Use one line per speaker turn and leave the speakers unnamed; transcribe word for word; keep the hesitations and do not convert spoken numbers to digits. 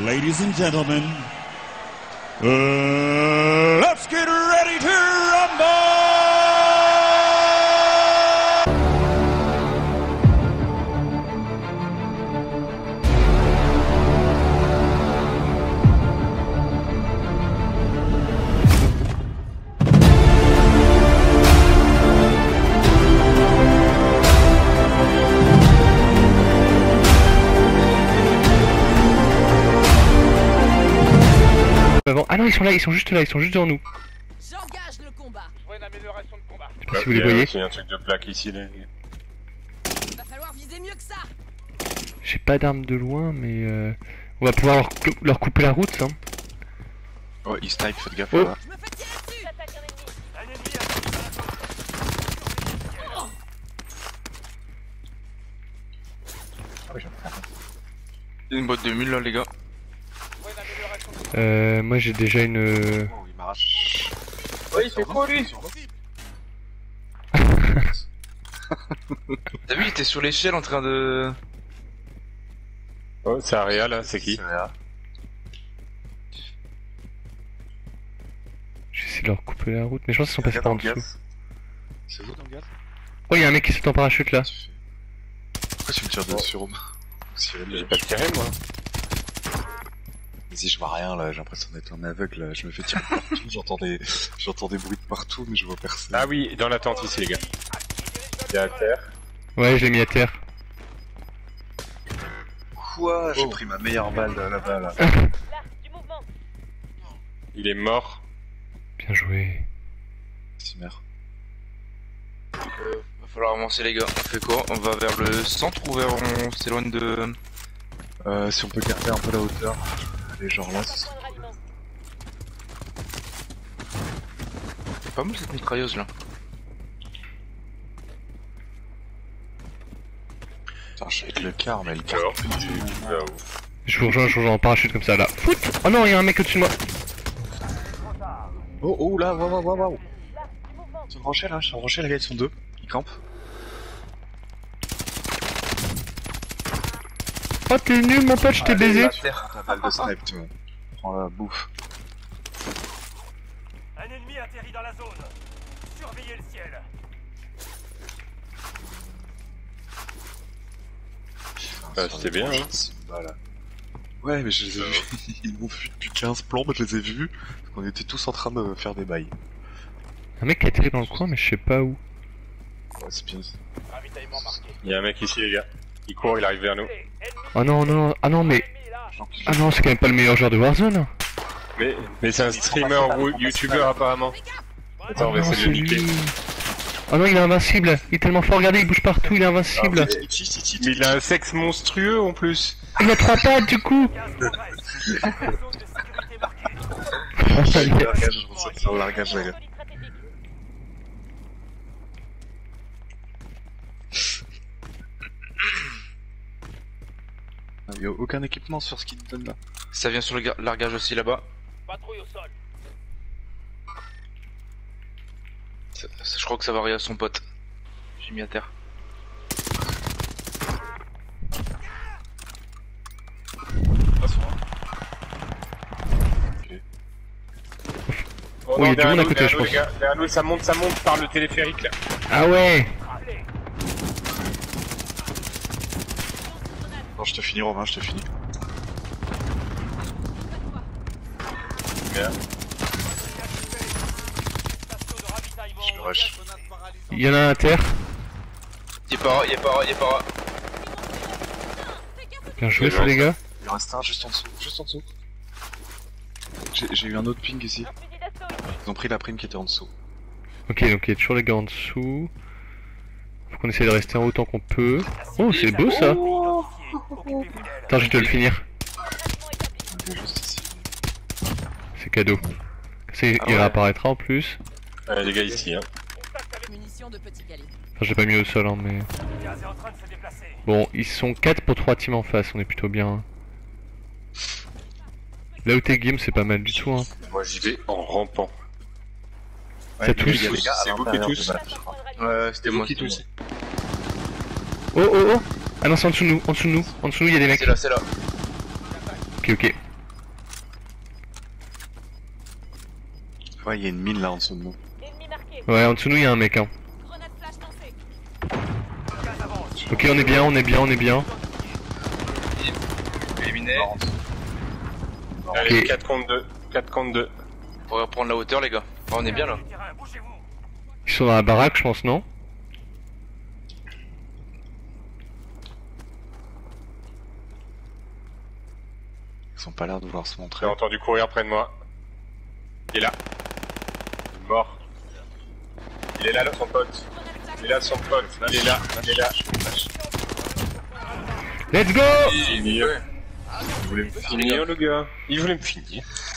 Ladies and gentlemen, uh, let's get ready to rumble!
Ah non, ils sont là, ils sont juste là, ils sont juste devant nous.
J'engage le combat.
Je vois une amélioration de combat.
Je sais pas si vous les voyez.
Il y a un truc de plaque ici. Là.
Va falloir viser mieux que ça.
J'ai pas d'armes de loin, mais euh, on va pouvoir leur, leur couper la route, ça.
Oh, il snipe, faites gaffe.
Oh.
Là.
Je me fais tirer dessus.
J'attaque un ennemi. Un ennemi
Il y a une boîte de mule là, les gars.
Je vois une amélioration de combat.
Euh, moi j'ai déjà une... euh,
Oh, il m'arrache.
Ouais, il fait quoi lui?
T'as vu, il était sur l'échelle en train de...
Oh, c'est Aria là, c'est qui?
J'essaie de leur couper la route, mais je pense qu'ils sont passés par en dessous.
C'est vous dans le gaz?
Oh, y'a un mec qui saute en parachute là.
Pourquoi tu me tires dessus, Rome? J'ai pas tiré moi. Vas-y, je vois rien là, j'ai l'impression d'être un aveugle là, je me fais tirer partout, j'entends des... j'entends des bruits de partout mais je vois personne. Ah oui, dans la tente ici les gars. Il est à terre.
Ouais, je l'ai mis à terre.
Quoi? J'ai pris ma meilleure balle là-bas là.
Là, du mouvement.
Il est mort.
Bien joué.
Si merde.
Euh, va falloir avancer les gars, on fait quoi? On va vers le centre ou vers... on s'éloigne de...
Euh, si on peut garder un peu la hauteur. Allez, genre là, ce serait...
C'est pas mal cette mitrailleuse là.
Putain, je vais être le quart, mais le quart...
Je vous rejoins, je vous rejoins en parachute comme ça là. Foot. Oh non, y'a un mec au-dessus de moi.
Oh, oh là, waouh, waouh, waouh. Sur le rocher là, sur le rocher, les gars, ils sont deux. Ils campent.
Oh, t'es nul mon pote, je t'ai baisé.
Ta balle de snipe, tu vois. Prends la bouffe.
Un ennemi atterrit dans la zone. Surveillez le ciel.
Bah, c'était bien, hein. Voilà. Ouais, mais je les ai vus. Ils m'ont vu depuis quinze plombes, je les ai vus. Parce qu'on était tous en train de faire des bails.
Un mec qui a atterri dans le coin, mais je sais pas où.
Ouais, c'est bien.
Ravitaillement marqué.
Il y a un mec ici, les gars. Il court, il arrive vers nous.
Ennemi,
Oh non, non, ah non, mais...
ennemi là.
Ah non, c'est quand même pas le meilleur joueur de Warzone.
Mais, mais c'est un streamer ou youtubeur apparemment. Attends, on va
Non,
essayer de le
c'est
niquer.
lui. Oh non, il est invincible. Il est tellement fort, regardez, il bouge partout, il est invincible.
Mais il a un sexe monstrueux en plus.
Il a trois pattes du coup.
quinze reste. Zone de sécurité marquée.
Je ressens sur le largage, les gars. Il y a aucun équipement sur ce qu'il te donne là.
Ça vient sur le gar- largage aussi là-bas.
Patrouille au sol.
Ça- ça- Je crois que ça va arriver à son pote. J'ai mis à terre.
Oh, il y a du monde à côté, je pense.
Derrière nous, ça monte, ça monte par le téléphérique là.
Ah ouais.
Allez.
Non, je te finis, Romain, je te finis. Merde.
Station de ravitaillement.
Je me rush.
Il y en a un à terre.
Il est pas là, il est pas là, il est pas là.
Bien joué ça les gars.
Il en reste un juste en dessous, juste en dessous. J'ai j'ai eu un autre ping ici.
Un fusil d'assaut ici.
Ils ont pris la prime qui était en dessous.
Ok, donc il y a toujours les gars en dessous. Faut qu'on essaie de rester en haut tant qu'on peut. Oh, c'est beau ça.
Occupez-vous d'elle.
Attends, je vais te le finir.
Il est juste ici.
C'est cadeau. C'est,
Ah
il
ouais.
réapparaîtra en plus.
Ouais, les gars ici, hein.
Contact avec
Munitions de petit calibre.
Enfin, j'ai pas mis au sol, hein, mais...
le gaz est en train de se déplacer.
Bon, ils sont quatre pour trois teams en face, on est plutôt bien. Là où t'es game, c'est pas mal du tout, hein.
Moi j'y vais en rampant.
Ça touche.
C'est vous qui tous.
Ouais, c'était moi.
qui
c'était
tous.
Oh, oh, oh. Ah non, c'est en dessous de nous, en dessous de nous. En dessous de nous, il y a des
moi.
mecs.
C'est là, c'est là.
Ok, ok.
Ouais, il y a une mine là en dessous de nous.
Ennemi marqué.
Ouais, en dessous de nous, il y a un mec, hein.
Grenade flash lancée.
Gaz avance.
Ok, on est bien, on est bien, on est bien.
Éliminé.
Allez,
Ok.
quatre contre deux. quatre contre deux.
On pourrait reprendre la hauteur, les gars. Ah, on est bien là.
Les terrains, bougez-vous.
Ils sont dans la baraque, je pense, non?
Ils ont pas l'air de vouloir se
J'ai
montrer.
entendu courir près de moi. Il est là. Il est mort. Il est là, son pote. Il est là, son pote. Il est là, il est là.
Let's go!
Il voulait me finir, le gars. Il voulait me finir.